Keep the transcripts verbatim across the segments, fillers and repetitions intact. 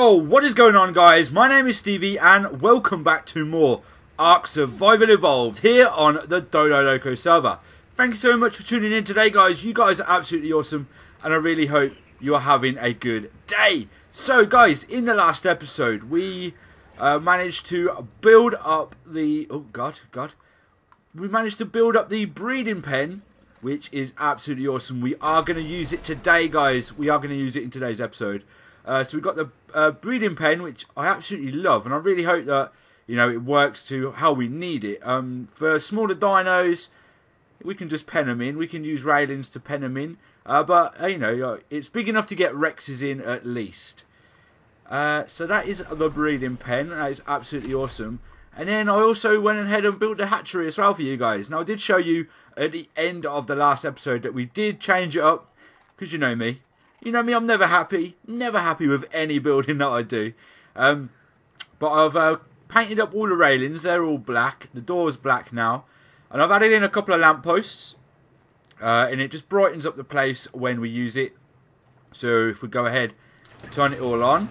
Yo, what is going on, guys? My name is Stevie and welcome back to more Ark Survival Evolved here on the Dodo Loco server. Thank you so much for tuning in today, guys. You guys are absolutely awesome and I really hope you are having a good day. So guys, in the last episode we uh, managed to build up the... Oh god, god. We managed to build up the breeding pen, which is absolutely awesome. We are going to use it today, guys. We are going to use it in today's episode. Uh, so we've got the uh, breeding pen, which I absolutely love, and I really hope that, you know, it works to how we need it. Um, for smaller dinos, we can just pen them in. We can use railings to pen them in, uh, but uh, you know, it's big enough to get Rexes in at least. Uh, so that is the breeding pen. That is absolutely awesome. And then I also went ahead and built the hatchery as well for you guys. Now I did show you at the end of the last episode that we did change it up, because you know me. You know me, I'm never happy. Never happy with any building that I do. Um, but I've uh, painted up all the railings. They're all black. The door's black now. And I've added in a couple of lampposts. Uh, and it just brightens up the place when we use it. So if we go ahead, turn it all on.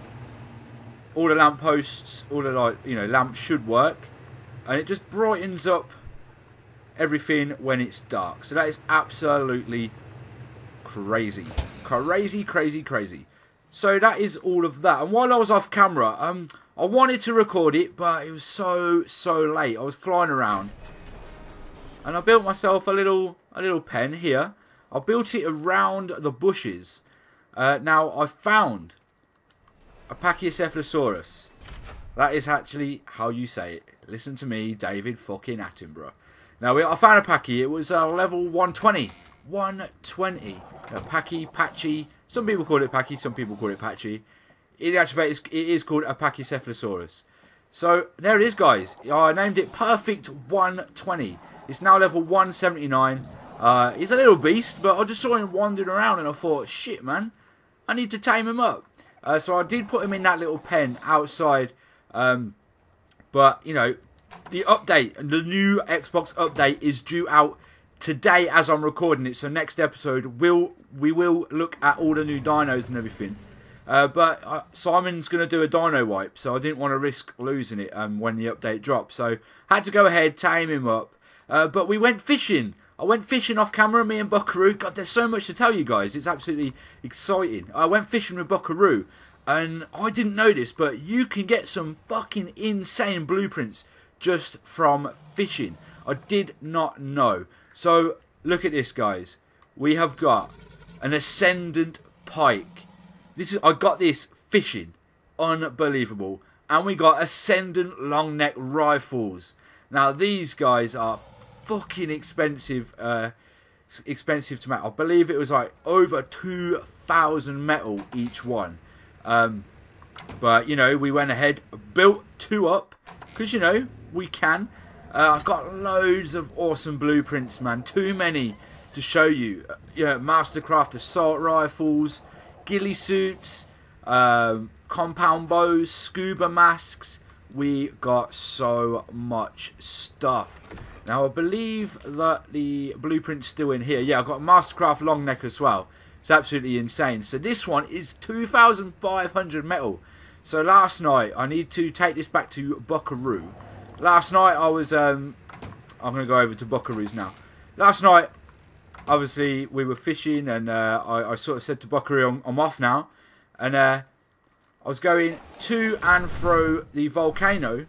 All the lampposts, all the light, you know, lamps should work. And it just brightens up everything when it's dark. So that is absolutely crazy. Crazy, crazy, crazy. So that is all of that. And while I was off camera, um, I wanted to record it, but it was so, so late. I was flying around. And I built myself a little, a little pen here. I built it around the bushes. Uh, now, I found a Pachycephalosaurus. That is actually how you say it. Listen to me, David fucking Attenborough. Now, we, I found a Pachy. It was uh, level one twenty. one twenty. A Pachy, Patchy. Some people call it Pachy, some people call it Patchy. In actual fact, it's, it is called a Pachycephalosaurus. So, there it is, guys. I named it Perfect one twenty. It's now level one seventy-nine. Uh, he's a little beast, but I just saw him wandering around and I thought, shit, man. I need to tame him up. Uh, so, I did put him in that little pen outside. Um, but, you know, the update, the new Xbox update is due out today as I'm recording it, so next episode we'll we will look at all the new dinos and everything. Uh, but uh, Simon's going to do a dino wipe, so I didn't want to risk losing it um, when the update drops. So had to go ahead, tame him up. Uh, but we went fishing. I went fishing off camera, me and Buckaroo. God, there's so much to tell you guys. It's absolutely exciting. I went fishing with Buckaroo, and I didn't know this, but you can get some fucking insane blueprints just from fishing. I did not know. So, look at this, guys. We have got an Ascendant Pike. This is I got this fishing. Unbelievable. And we got Ascendant Long Neck Rifles. Now, these guys are fucking expensive. Uh, expensive to make. I believe it was like over two thousand metal each one. Um, but, you know, we went ahead, built two up. Because, you know, we can. Uh, I've got loads of awesome blueprints, man. Too many to show you. Uh, you know, Mastercraft assault rifles, ghillie suits, um, compound bows, scuba masks. We got so much stuff. Now, I believe that the blueprint's still in here. Yeah, I've got a Mastercraft long neck as well. It's absolutely insane. So this one is two thousand five hundred metal. So last night, I need to take this back to Buckaroo. Last night I was, um, I'm going to go over to Buckaroo's now. Last night, obviously, we were fishing and uh, I, I sort of said to Buckaroo, I'm, I'm off now. And uh, I was going to and fro the volcano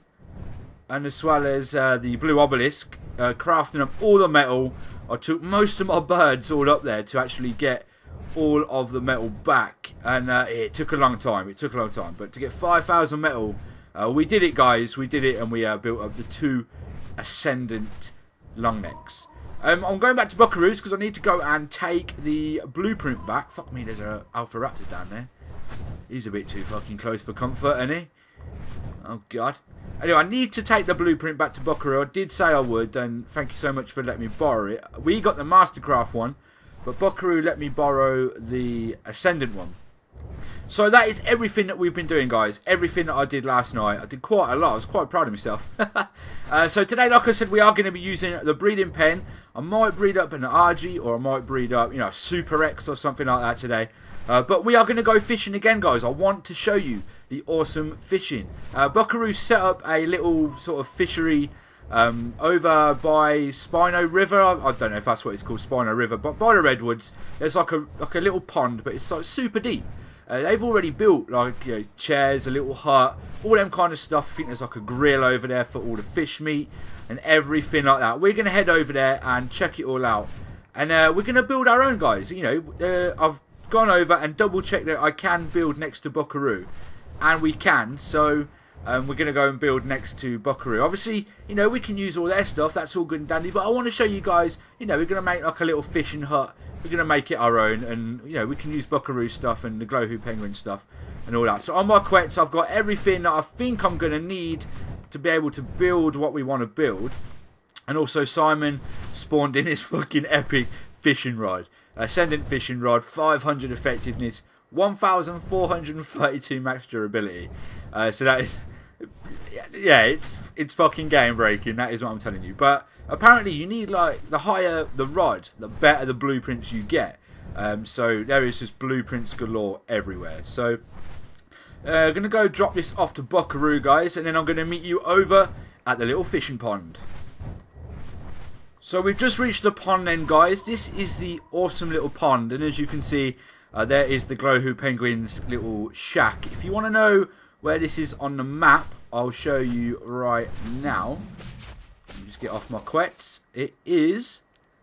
and as well as uh, the blue obelisk, uh, crafting up all the metal. I took most of my birds all up there to actually get all of the metal back. And uh, it took a long time, it took a long time. But to get five thousand metal... Uh, we did it, guys. We did it, and we uh, built up the two Ascendant long necks. Um, I'm going back to Buckaroo's because I need to go and take the blueprint back. Fuck me, there's a Alpha Raptor down there. He's a bit too fucking close for comfort, isn't he? Oh, God. Anyway, I need to take the blueprint back to Buckaroo. I did say I would, and thank you so much for letting me borrow it. We got the Mastercraft one, but Buckaroo let me borrow the Ascendant one. So that is everything that we've been doing, guys. Everything that I did last night. I did quite a lot. I was quite proud of myself. uh, so today, like I said, we are going to be using the breeding pen. I might breed up an R G or I might breed up, you know, Super X or something like that today. Uh, but we are going to go fishing again, guys. I want to show you the awesome fishing. Uh, Buckaroo set up a little sort of fishery um, over by Spino River. I, I don't know if that's what it's called, Spino River, but by the redwoods, there's like a like a little pond, but it's like super deep. Uh, they've already built like you know, chairs, a little hut, all them kind of stuff. I think there's like a grill over there for all the fish meat and everything like that. We're going to head over there and check it all out. And uh, we're going to build our own, guys. You know, uh, I've gone over and double checked that I can build next to Buckaroo. And we can. So um, we're going to go and build next to Buckaroo. Obviously, you know, we can use all their stuff. That's all good and dandy. But I want to show you guys, you know, we're going to make like a little fishing hut. We're going to make it our own. And, you know, we can use Buckaroo stuff and the Glowhoo Penguin stuff and all that. So on my quets, I've got everything that I think I'm going to need to be able to build what we want to build. And also Simon spawned in his fucking epic fishing rod. Ascendant fishing rod, five hundred effectiveness, one thousand four hundred thirty-two max durability. Uh, so that is, yeah, it's it's fucking game breaking. That is what I'm telling you. But apparently you need like the higher the rod, the better the blueprints you get. Um, so there is just blueprints galore everywhere. So uh, gonna go drop this off to Buckaroo, guys, and then I'm gonna meet you over at the little fishing pond. So we've just reached the pond then, guys. This is the awesome little pond, and as you can see, uh, there is the Glowhoo Penguin's little shack. If you want to know where this is on the map, I'll show you right now. Let me just get off my quets. It is,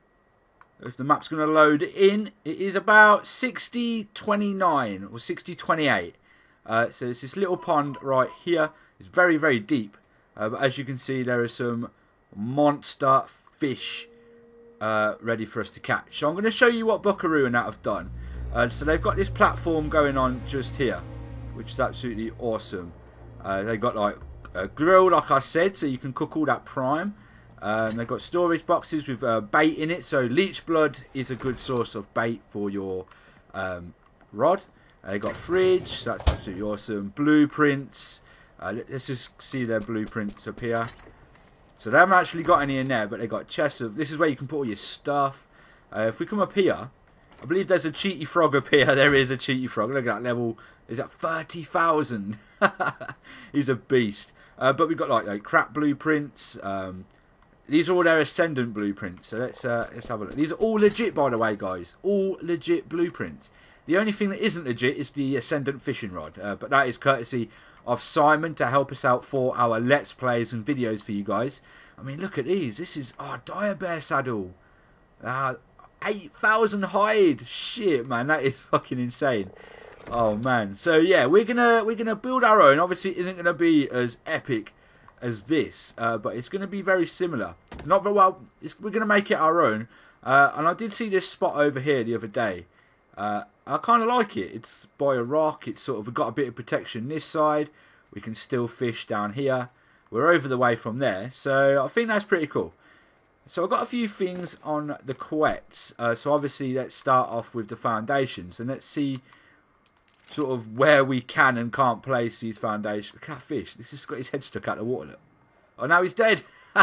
if the map's going to load in, it is about sixty twenty-nine or sixty twenty-eight. Uh, so it's this little pond right here. It's very, very deep. Uh, but as you can see, there are some monster fish uh, ready for us to catch. So I'm going to show you what Buckaroo and that have done. Uh, so they've got this platform going on just here, which is absolutely awesome. Uh, they've got like a grill, like I said, so you can cook all that prime. Um, they've got storage boxes with uh, bait in it, so leech blood is a good source of bait for your um, rod. Uh, they've got fridge, so that's absolutely awesome. Blueprints. Uh, let's just see their blueprints up here. So they haven't actually got any in there, but they've got chests of... This is where you can put all your stuff. Uh, if we come up here, I believe there's a cheaty frog up here. There is a cheaty frog. Look at that level. Is that thirty thousand? He's a beast. Uh, but we've got like, like crap blueprints. Um, these are all their Ascendant blueprints. So let's, uh, let's have a look. These are all legit, by the way, guys. All legit blueprints. The only thing that isn't legit is the Ascendant fishing rod. Uh, but that is courtesy of Simon to help us out for our Let's Plays and videos for you guys. I mean, look at these. This is our oh, Dire Bear saddle. Uh, eight thousand hide. Shit, man. That is fucking insane. Oh, man. So, yeah, we're gonna we're gonna build our own. Obviously, it isn't going to be as epic as this, uh, but it's going to be very similar. Not very well. It's, we're going to make it our own. Uh, and I did see this spot over here the other day. Uh, I kind of like it. It's by a rock. It's sort of we've got a bit of protection this side. We can still fish down here. We're over the way from there. So I think that's pretty cool. So I've got a few things on the quets. Uh, so obviously let's start off with the foundations. And let's see sort of where we can and can't place these foundations. Look at that fish. He's just got his head stuck out of the water. Look. Oh, now he's dead.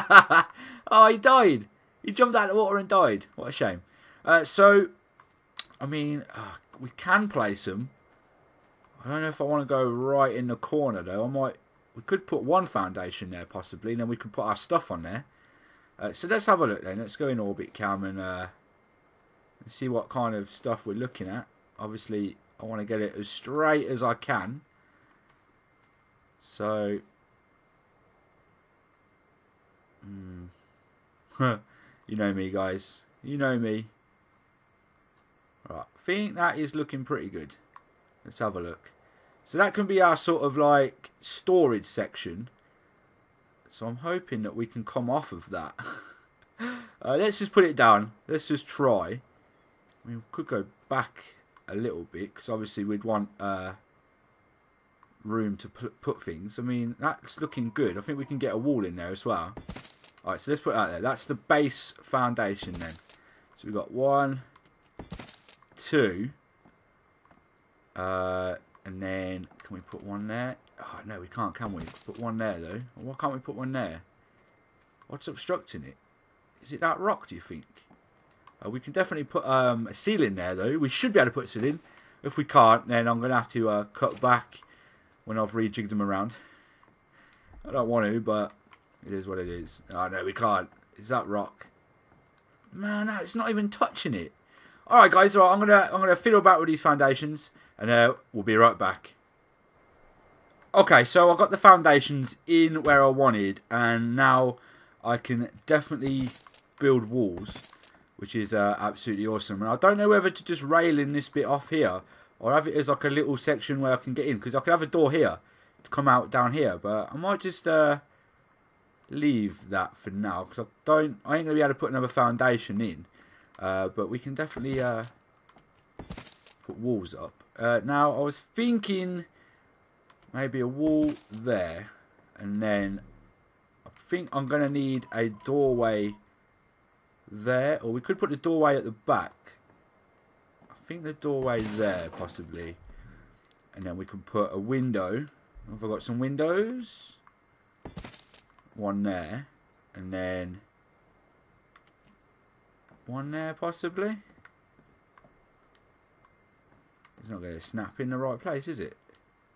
Oh, he died. He jumped out of the water and died. What a shame. Uh, so, I mean... Uh, we can place them. I don't know if I want to go right in the corner though. I might. We could put one foundation there possibly, and then we could put our stuff on there. Uh, so let's have a look then. Let's go in orbit cam and uh, see what kind of stuff we're looking at. Obviously, I want to get it as straight as I can. So, mm, you know me, guys. You know me. Right, I think that is looking pretty good. Let's have a look. So that can be our sort of like storage section. So I'm hoping that we can come off of that. uh, let's just put it down. Let's just try. I mean, we could go back a little bit because obviously we'd want uh, room to put, put things. I mean, that's looking good. I think we can get a wall in there as well. Alright, so let's put it out there. That's the base foundation then. So we've got one... two uh, and then can we put one there? Oh no, we can't, can we? Put one there though. Why can't we put one there? What's obstructing it? Is it that rock, do you think? Uh, we can definitely put um, a ceiling there though. We should be able to put a ceiling. If we can't, then I'm going to have to uh, cut back when I've rejigged them around. I don't want to, but it is what it is. Oh, no, we can't. Is that rock? Man, no, it's not even touching it. Alright, guys, all right, I'm going to I'm gonna fiddle back with these foundations, and uh, we'll be right back. Okay, so I got the foundations in where I wanted, and now I can definitely build walls, which is uh, absolutely awesome. And I don't know whether to just rail in this bit off here, or have it as like a little section where I can get in, because I could have a door here to come out down here, but I might just uh, leave that for now, because I don't, I ain't gonna be able to put another foundation in, uh, but we can definitely uh, put walls up. Uh, now I was thinking maybe a wall there, and then I think I'm gonna need a doorway there, or we could put the doorway at the back. I think the doorway there possibly, and then we can put a window. Have I got some windows? One there, and then one there possibly. It's not going to snap in the right place, is it?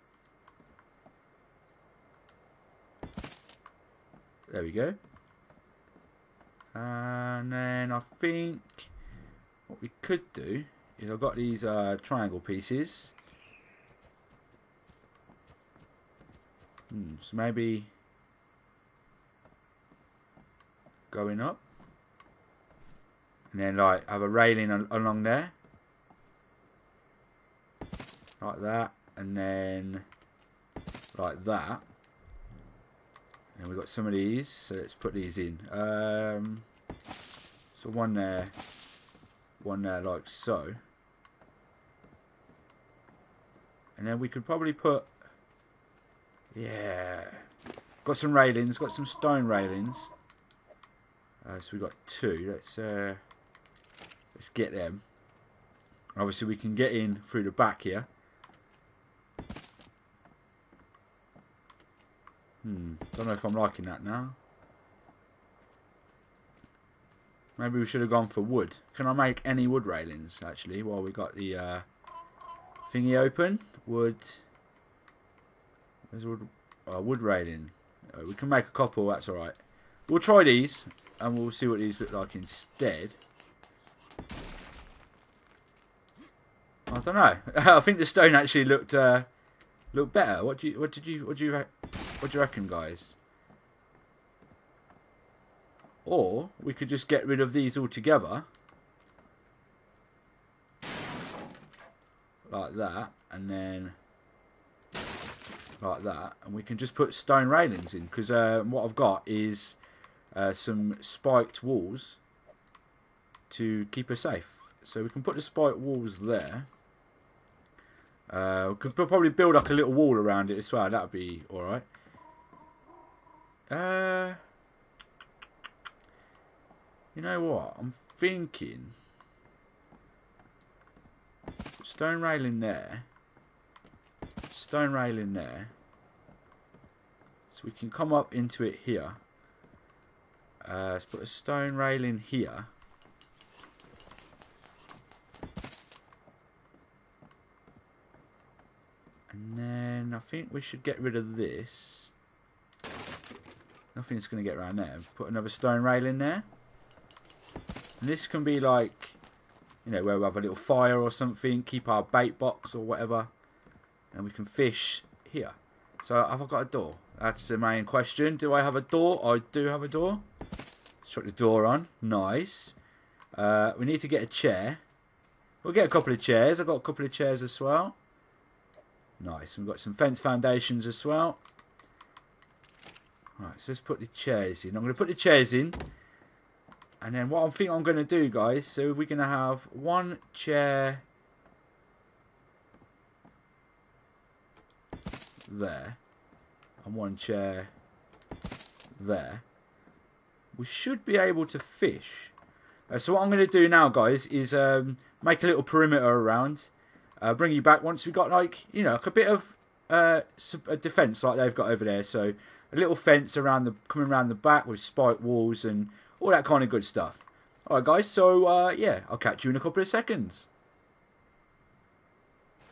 There we go. And then I think what we could do is I've got these uh, triangle pieces. Hmm, so maybe going up, and then like have a railing al along there, like that, and then like that. And we've got some of these, so let's put these in. Um, so one there, one there, like so. And then we could probably put, yeah, got some railings, got some stone railings. Uh, so we've got two. Let's uh, let's get them. Obviously, we can get in through the back here. Hmm, don't know if I'm liking that now. Maybe we should have gone for wood. Can I make any wood railings, actually, while we got the uh, thingy open? Wood. There's wood, uh, wood railing. Uh, we can make a couple, that's alright. We'll try these, and we'll see what these look like instead. I don't know. I think the stone actually looked uh, looked better. What do you? What did you? What do you? What do you reckon, guys? Or we could just get rid of these altogether, like that, and then like that, and we can just put stone railings in. Because uh, what I've got is uh, some spiked walls to keep us safe. So we can put the spiked walls there. Uh, we could probably build like a little wall around it as well. That would be alright. Uh, you know what? I'm thinking stone railing there, stone railing there, so we can come up into it here. Uh, let's put a stone railing here. And then I think we should get rid of this. Nothing's going to get around there. Put another stone railing there. And this can be like, you know, where we have a little fire or something. Keep our bait box or whatever. And we can fish here. So have I got a door? That's the main question. Do I have a door? I do have a door. Let's chuck the door on. Nice. Uh, we need to get a chair. We'll get a couple of chairs. I've got a couple of chairs as well. Nice. We've got some fence foundations as well. Right, so let's put the chairs in. I'm going to put the chairs in. And then what I think I'm going to do, guys, so we're going to have one chair there. And one chair there. We should be able to fish. Uh, so what I'm going to do now, guys, is um, make a little perimeter around. Uh, bring you back once we've got, like, you know, like a bit of uh, a defence like they've got over there. So a little fence around the coming around the back with spike walls and all that kind of good stuff. Alright, guys, so uh, yeah, I'll catch you in a couple of seconds.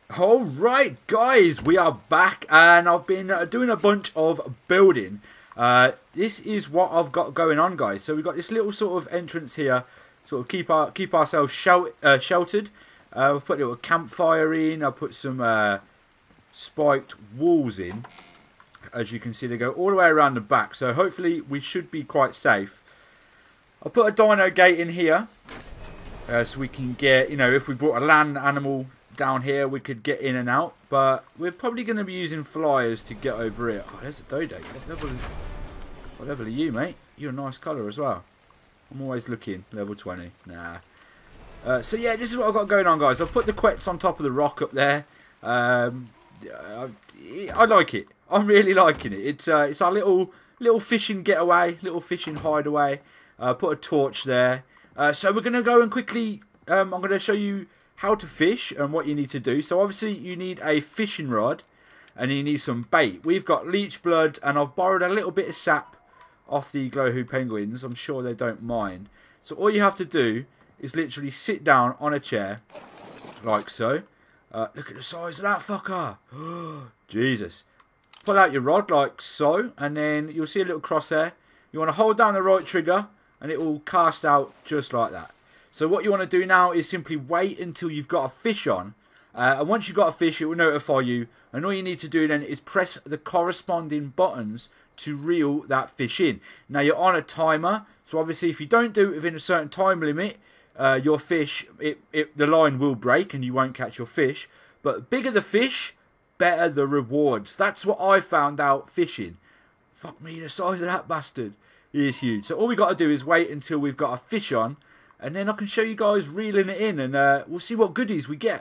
Alright guys, we are back and I've been uh, doing a bunch of building. Uh, this is what I've got going on guys. So we've got this little sort of entrance here, sort of keep our keep ourselves shel uh, sheltered. Uh, we've put a little campfire in, I'll put some uh, spiked walls in. As you can see, they go all the way around the back, so hopefully we should be quite safe. I've put a dino gate in here, uh, so we can get, you know, if we brought a land animal down here, we could get in and out, but we're probably going to be using flyers to get over it. Oh, there's a dodo. What level, what level are you, mate? You're a nice colour as well. I'm always looking. Level twenty. Nah. Uh, so yeah, this is what I've got going on, guys. I've put the quets on top of the rock up there. Um, I, I like it. I'm really liking it. It's uh, it's our little little fishing getaway, little fishing hideaway. Uh, put a torch there. Uh, so we're going to go and quickly, um, I'm going to show you how to fish and what you need to do. So obviously you need a fishing rod and you need some bait. We've got leech blood and I've borrowed a little bit of sap off the Glowhoo penguins. I'm sure they don't mind. So all you have to do is literally sit down on a chair like so. Uh, look at the size of that fucker. Jesus. Pull out your rod like so and then you'll see a little crosshair. You want to hold down the right trigger and it will cast out just like that. So what you want to do now is simply wait until you've got a fish on. Uh, and once you've got a fish, it will notify you. And all you need to do then is press the corresponding buttons to reel that fish in. Now you're on a timer. So obviously if you don't do it within a certain time limit, uh, your fish, it, it, the line will break and you won't catch your fish. But the bigger the fish, better the rewards. That's what I found out fishing. Fuck me, the size of that bastard is huge. So all we got to do is wait until we've got a fish on. And then I can show you guys reeling it in and uh, we'll see what goodies we get.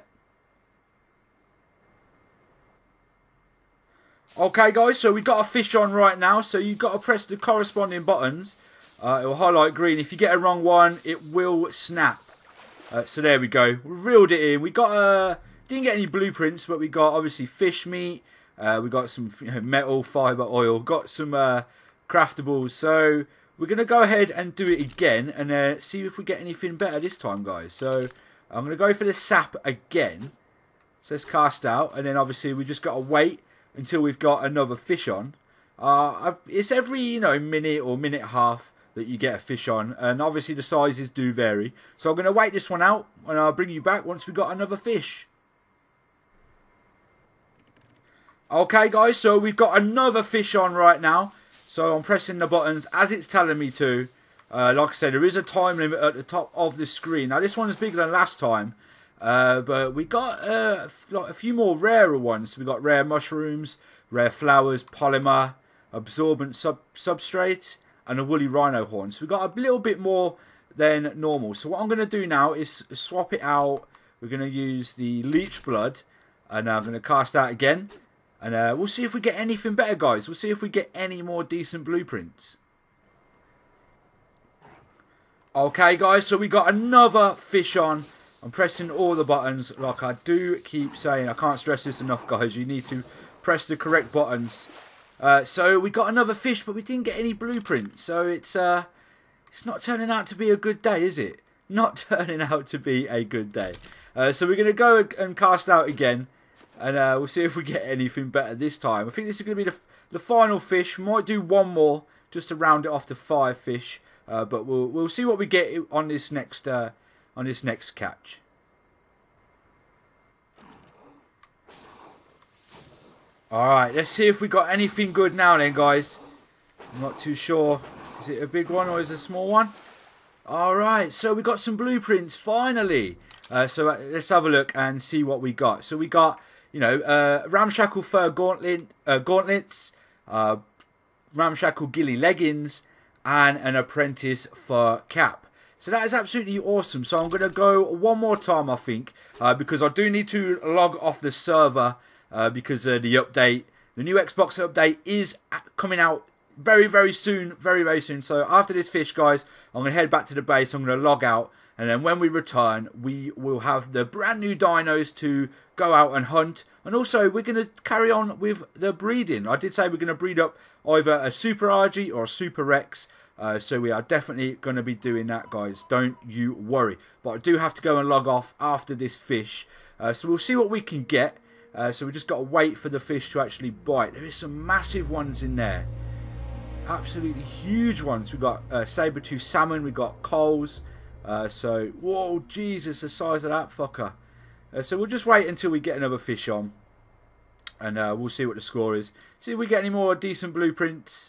Okay guys, so we've got a fish on right now. So you've got to press the corresponding buttons. Uh, it will highlight green. If you get a wrong one, it will snap. Uh, so there we go. We reeled it in. We got uh, didn't get any blueprints, but we got obviously fish meat. Uh, we got some you know, metal, fibre, oil. Got some uh, craftables. So we're going to go ahead and do it again and uh, see if we get anything better this time, guys. So I'm going to go for the sap again. So let's cast out. And then obviously we just got to wait until we've got another fish on. Uh, it's every, you know, minute or minute and a half that you get a fish on. And obviously the sizes do vary. So I'm going to wait this one out and I'll bring you back once we've got another fish. Okay, guys. So we've got another fish on right now. So I'm pressing the buttons as it's telling me to. Uh, like I said, there is a time limit at the top of the screen. Now this one is bigger than last time. Uh, but we got uh, like a few more rarer ones. So we got rare mushrooms, rare flowers, polymer, absorbent sub substrate, and a woolly rhino horn. So we got a little bit more than normal. So what I'm going to do now is swap it out. We're going to use the leech blood. And I'm going to cast out again. And uh, we'll see if we get anything better, guys. We'll see if we get any more decent blueprints. Okay, guys. So we got another fish on. I'm pressing all the buttons. Like I do keep saying, I can't stress this enough, guys. You need to press the correct buttons. Uh, so we got another fish, but we didn't get any blueprints. So it's uh, it's not turning out to be a good day, is it? Not turning out to be a good day. Uh, so we're going to go and cast out again. And uh, we'll see if we get anything better this time. I think this is going to be the, the final fish. Might do one more just to round it off to five fish. Uh, but we'll we'll see what we get on this next uh, on this next catch. All right, let's see if we got anything good now, then, guys. I'm not too sure. Is it a big one or is it a small one? All right, so we got some blueprints finally. Uh, so uh, let's have a look and see what we got. So we got. You know, uh, ramshackle fur gauntlet, uh, gauntlets, uh, ramshackle ghillie leggings, and an apprentice fur cap. So that is absolutely awesome. So I'm going to go one more time, I think, uh, because I do need to log off the server uh, because of the update. The new Xbox update is coming out very, very soon, very, very soon. So after this fish, guys, I'm going to head back to the base. I'm going to log out. And then when we return, we will have the brand new dinos to go out and hunt. And also, we're going to carry on with the breeding. I did say we're going to breed up either a Super R G or a Super Rex. Uh, so we are definitely going to be doing that, guys. Don't you worry. But I do have to go and log off after this fish. Uh, so we'll see what we can get. Uh, so we just got to wait for the fish to actually bite. There is some massive ones in there. Absolutely huge ones. We've got uh, saber-tooth salmon. We've got coals. Uh, so, whoa, Jesus, the size of that fucker. Uh, so we'll just wait until we get another fish on. And uh, we'll see what the score is. See if we get any more decent blueprints.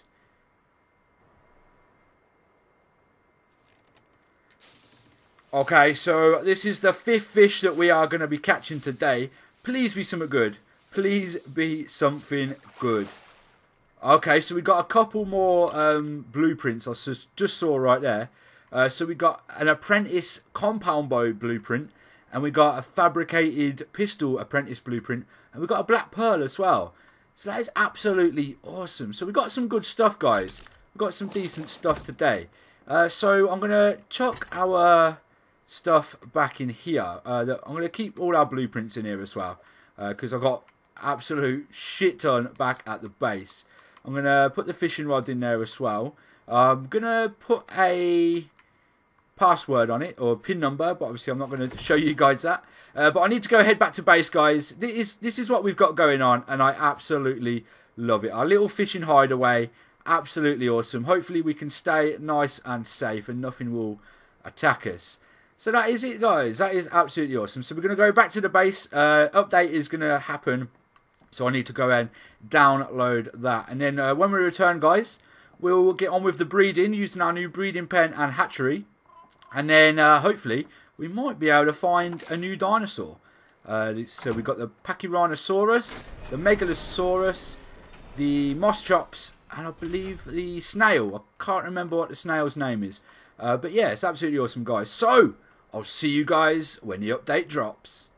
Okay, so this is the fifth fish that we are going to be catching today. Please be something good. Please be something good. Okay, so we got a couple more um, blueprints I just saw right there. Uh, so we got an apprentice compound bow blueprint. And we got a fabricated pistol apprentice blueprint. And we got a black pearl as well. So that is absolutely awesome. So we got some good stuff, guys. We got some decent stuff today. Uh, so I'm going to chuck our stuff back in here. Uh, the, I'm going to keep all our blueprints in here as well. Because uh, I've got absolute shit ton back at the base. I'm going to put the fishing rod in there as well. I'm going to put a password on it, or pin number, but obviously I'm not going to show you guys that. Uh, but I need to go head back to base, guys. This is, this is what we've got going on, and I absolutely love it. Our little fishing hideaway, absolutely awesome. Hopefully we can stay nice and safe, and nothing will attack us. So that is it, guys. That is absolutely awesome. So we're going to go back to the base. Uh, update is going to happen. So I need to go and download that. And then uh, when we return, guys, we'll get on with the breeding using our new breeding pen and hatchery. And then uh, hopefully we might be able to find a new dinosaur. Uh, so we've got the Pachyrhinosaurus, the Megalosaurus, the Moschops, and I believe the snail. I can't remember what the snail's name is. Uh, but yeah, it's absolutely awesome, guys. So I'll see you guys when the update drops.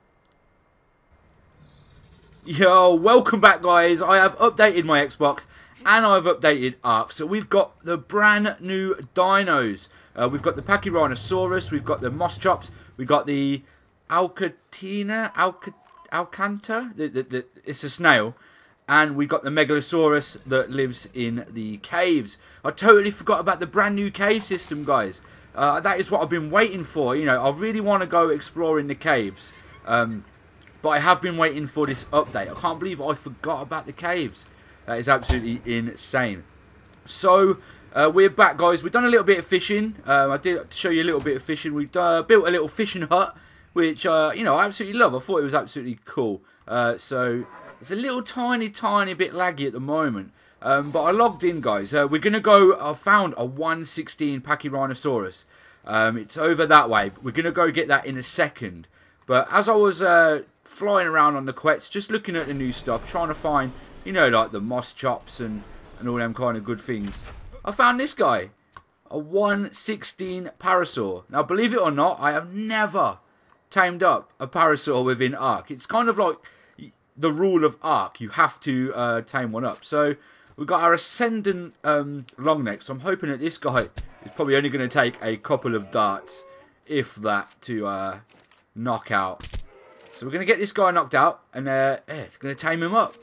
Yo, welcome back, guys. I have updated my Xbox and I've updated Ark. So we've got the brand new dinos. Uh, we've got the Pachyrhinosaurus, we've got the Moschops, we've got the Alcatina, Alca, Alcanta, the, the, the, it's a snail. And we got the Megalosaurus that lives in the caves. I totally forgot about the brand new cave system, guys. Uh, that is what I've been waiting for. You know, I really want to go exploring the caves. Um, but I have been waiting for this update. I can't believe I forgot about the caves. That is absolutely insane. So, uh, we're back, guys. We've done a little bit of fishing. Uh, I did show you a little bit of fishing. We've uh, built a little fishing hut, which, uh, you know, I absolutely love. I thought it was absolutely cool. Uh, so... It's a little tiny, tiny bit laggy at the moment. Um, but I logged in, guys. Uh, we're going to go... I found a one sixteen Pachyrhinosaurus. Um, it's over that way. We're going to go get that in a second. But as I was uh, flying around on the quets, just looking at the new stuff, trying to find, you know, like the Moschops and, and all them kind of good things, I found this guy. A one sixteen Parasaur. Now, believe it or not, I have never tamed up a Parasaur within Ark. It's kind of like... the rule of Ark, you have to uh, tame one up. So we've got our Ascendant um, Longneck. So I'm hoping that this guy is probably only going to take a couple of darts, if that, to uh, knock out. So we're going to get this guy knocked out and uh, eh, going to tame him up.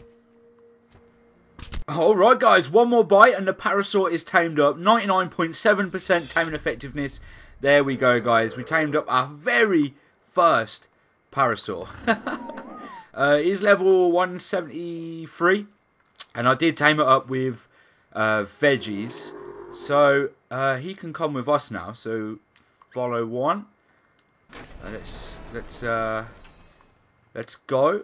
Alright, guys, one more bite and the Parasaur is tamed up. ninety-nine point seven percent taming effectiveness. There we go, guys. We tamed up our very first Parasaur. Uh, he's level one seventy-three, and I did tame it up with uh, veggies, so uh, he can come with us now. So follow one. Uh, let's let's uh, let's go.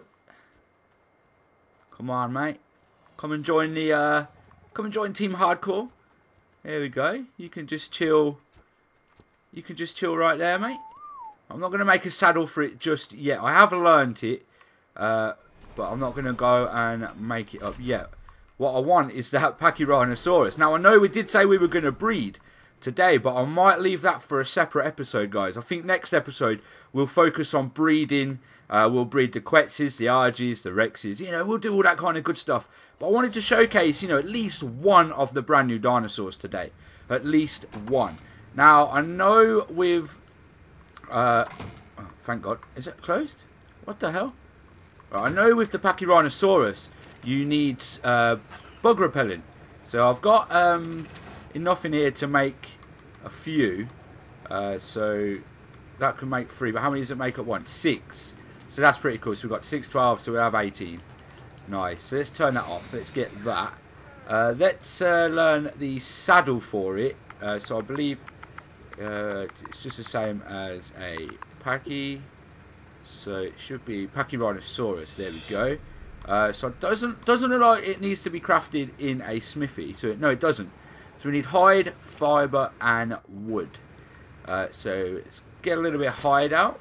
Come on, mate. Come and join the uh, come and join Team Hardcore. There we go. You can just chill. You can just chill right there, mate. I'm not going to make a saddle for it just yet. I have learned it. Uh, but I'm not going to go and make it up yet. What I want is that Pachyrhinosaurus. Now, I know we did say we were going to breed today, but I might leave that for a separate episode, guys. I think next episode we'll focus on breeding. Uh, we'll breed the Quetzes, the Argies, the Rexes. You know, we'll do all that kind of good stuff. But I wanted to showcase, you know, at least one of the brand new dinosaurs today. At least one. Now, I know with... Uh, oh, thank God. Is it closed? What the hell? I know with the Pachyrhinosaurus you need uh, bug repellent. So I've got um, enough in here to make a few. Uh, so that can make three. But how many does it make at once? Six. So that's pretty cool. So we've got six, twelve, so we have eighteen. Nice. So let's turn that off. Let's get that. Uh, let's uh, learn the saddle for it. Uh, so I believe uh, it's just the same as a Pachy. So it should be Pachyrhinosaurus. There we go. Uh, so it doesn't doesn't look like it needs to be crafted in a smithy. So it, no, it doesn't. So we need hide, fibre, and wood. Uh, so let's get a little bit of hide out.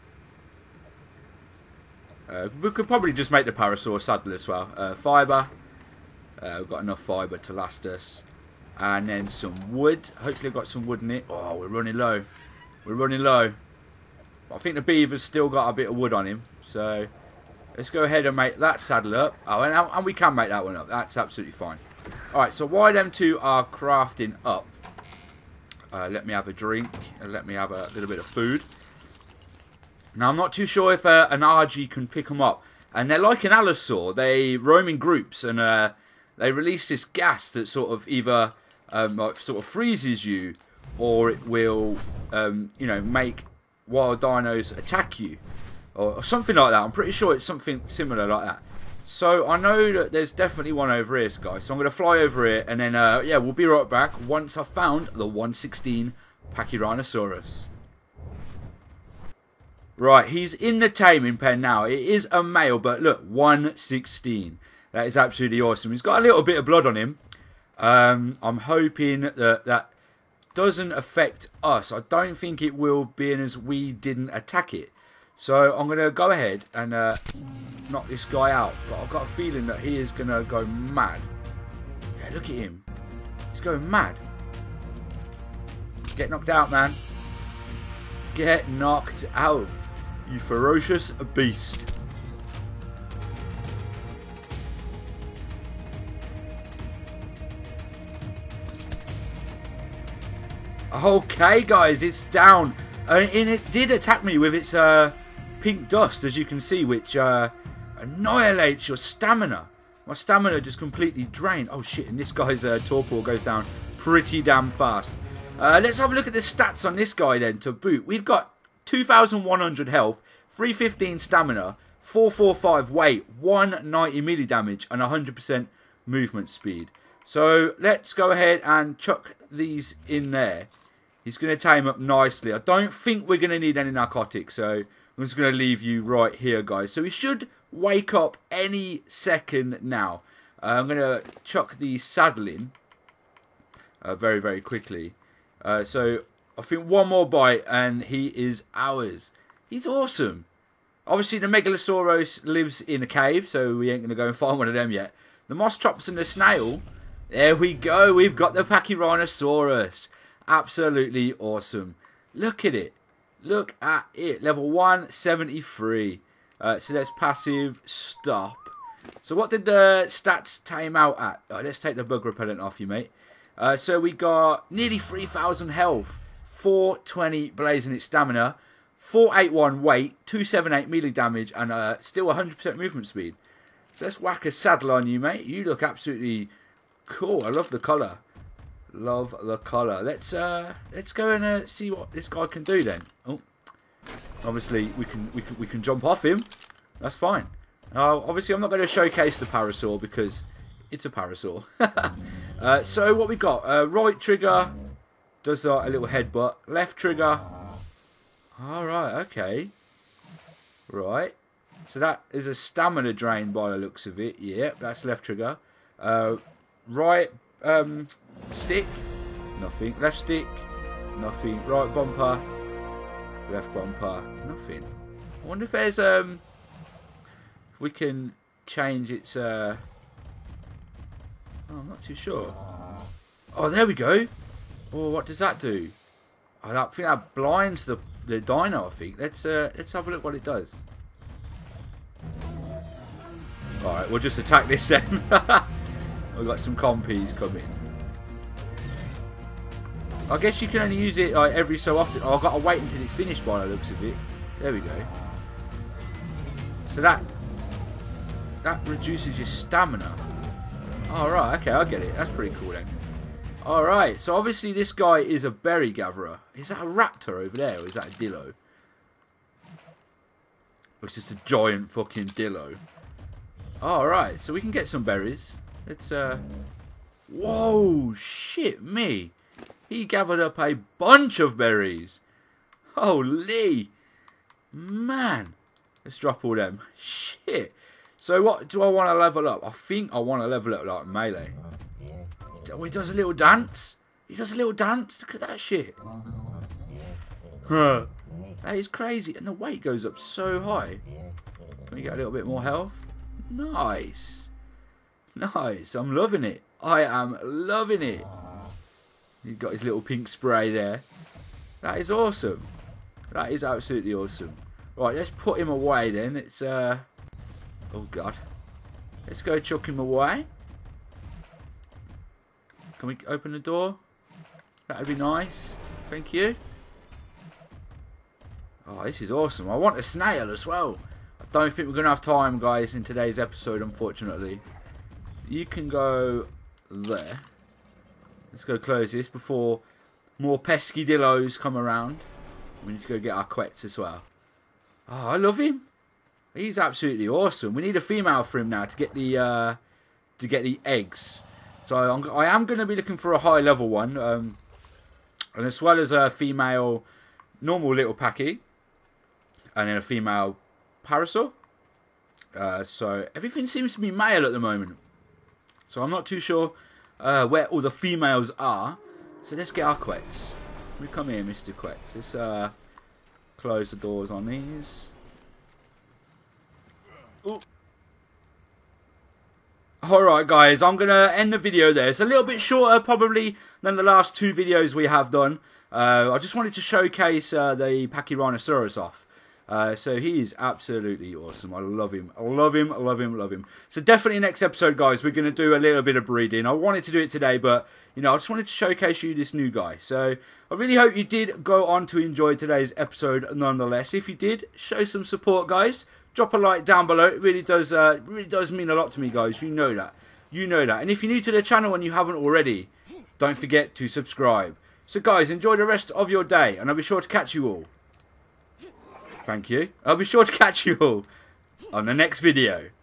Uh, we could probably just make the Parasaur saddle as well. Uh, fibre. Uh, we've got enough fibre to last us. And then some wood. Hopefully I've got some wood in it. Oh, we're running low. We're running low. But I think the beaver's still got a bit of wood on him. So let's go ahead and make that saddle up. Oh, and, and we can make that one up. That's absolutely fine. Alright, so while them two are crafting up, uh, let me have a drink. And let me have a little bit of food. Now, I'm not too sure if uh, an R G can pick them up. And they're like an Allosaur. They roam in groups and uh, they release this gas that sort of either um, like sort of freezes you, or it will, um, you know, make wild dinos attack you, or, or something like that. I'm pretty sure it's something similar like that. So I know that there's definitely one over here, guys. So I'm going to fly over here, and then uh, yeah, we'll be right back once I've found the one sixteen Pachyrhinosaurus. Right, he's in the taming pen now. It is a male, but look, one sixteen. That is absolutely awesome. He's got a little bit of blood on him. Um, I'm hoping that that doesn't affect us. I don't think it will, being as we didn't attack it. So I'm going to go ahead and uh, knock this guy out. But I've got a feeling that he is going to go mad. Yeah, look at him. He's going mad. Get knocked out, man. Get knocked out, you ferocious beast. Okay, guys, it's down. Uh, and it did attack me with its uh, pink dust, as you can see, which uh, annihilates your stamina. My stamina just completely drained. Oh, shit, and this guy's uh, torpor goes down pretty damn fast. Uh, let's have a look at the stats on this guy, then, to boot. We've got two thousand one hundred health, three fifteen stamina, four forty-five weight, one ninety melee damage, and one hundred percent movement speed. So let's go ahead and chuck these in there. He's going to tame up nicely. I don't think we're going to need any narcotics, so I'm just going to leave you right here, guys. So he should wake up any second now. Uh, I'm going to chuck the saddle in uh, very, very quickly. Uh, so I think one more bite and he is ours. He's awesome. Obviously, the Megalosaurus lives in a cave, so we ain't going to go and find one of them yet. The Mostrops and the snail. There we go. We've got the Pachyrhinosaurus. Absolutely awesome. Look at it. Look at it. Level one seventy-three. Uh, so let's passive stop. So what did the stats tame out at? Oh, let's take the bug repellent off you, mate. Uh, so we got nearly three thousand health. four twenty blazing its stamina. four eighty-one weight. two seventy-eight melee damage. And uh, still one hundred percent movement speed. So let's whack a saddle on you, mate. You look absolutely cool. I love the colour. Love the colour. Let's uh, let's go and uh, see what this guy can do then. Oh, obviously we can we can we can jump off him. That's fine. Uh, obviously I'm not going to showcase the Parasaur because it's a Parasaur. uh, so what we got? Uh, right trigger does uh, a little headbutt. Left trigger. All right. Okay. Right. So that is a stamina drain by the looks of it. Yep, that's left trigger. Uh, right um, stick, nothing. Left stick, nothing. Right bumper, left bumper, nothing. I wonder if there's um, if we can change its. Uh, oh, I'm not too sure. Oh, there we go. Oh, what does that do? I think that blinds the the dino. I think. Let's uh, let's have a look what it does. Alright, we'll just attack this then. We've got some compies coming. I guess you can only use it like every so often. Oh, I've got to wait until it's finished by the looks of it. There we go. So that that reduces your stamina. Alright, okay, I get it. That's pretty cool then. Alright, so obviously this guy is a berry gatherer. Is that a raptor over there or is that a dillo? It's just a giant fucking dillo. Alright, so we can get some berries. Let's, uh... Whoa, shit me. He gathered up a bunch of berries. Holy. Man. Let's drop all them. Shit. So what do I want to level up? I think I want to level up like melee. Oh, he does a little dance. He does a little dance. Look at that shit. Huh. That is crazy. And the weight goes up so high. Can we get a little bit more health? Nice. Nice. I'm loving it. I am loving it. He's got his little pink spray there. That is awesome. That is absolutely awesome. Right, let's put him away then. It's, uh... Oh, God. Let's go chuck him away. Can we open the door? That would be nice. Thank you. Oh, this is awesome. I want a snail as well. I don't think we're going to have time, guys, in today's episode, unfortunately. You can go there. Let's go close this before more pesky dillos come around. We need to go get our quets as well. Oh, I love him. He's absolutely awesome. We need a female for him now to get the uh, to get the eggs. So I'm, I am going to be looking for a high level one, um, and as well as a female normal little packy, and then a female parasol. Uh, so everything seems to be male at the moment. So I'm not too sure uh, where all the females are. So let's get our quets. We come here, Mister Quets. Let's uh, close the doors on these. Ooh. Alright guys, I'm going to end the video there. It's a little bit shorter probably than the last two videos we have done. Uh, I just wanted to showcase uh, the Pachyrhinosaurus off. Uh, so he is absolutely awesome. I love him. I love him. I love him. I love him. So definitely next episode, guys, we're going to do a little bit of breeding. I wanted to do it today, but, you know, I just wanted to showcase you this new guy. So I really hope you did go on to enjoy today's episode nonetheless. If you did, show some support, guys. Drop a like down below. It really does, uh, really does mean a lot to me, guys. You know that. You know that. And if you're new to the channel and you haven't already, don't forget to subscribe. So, guys, enjoy the rest of your day, and I'll be sure to catch you all. Thank you. I'll be sure to catch you all on the next video.